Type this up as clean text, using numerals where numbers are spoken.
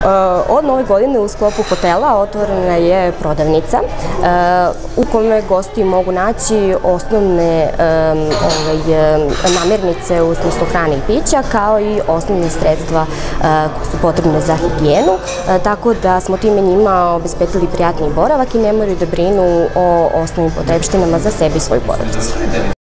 Od nove godine u sklopu hotela otvorena je prodavnica u kojoj gosti mogu naći osnovne namirnice u smislu hrane i pića, kao i osnovne sredstva koje su potrebne za higijenu, tako da smo time njima obezbedili prijatni boravak i ne moraju da brinu o osnovnim potrepštinama za sebe i svoju porodicu.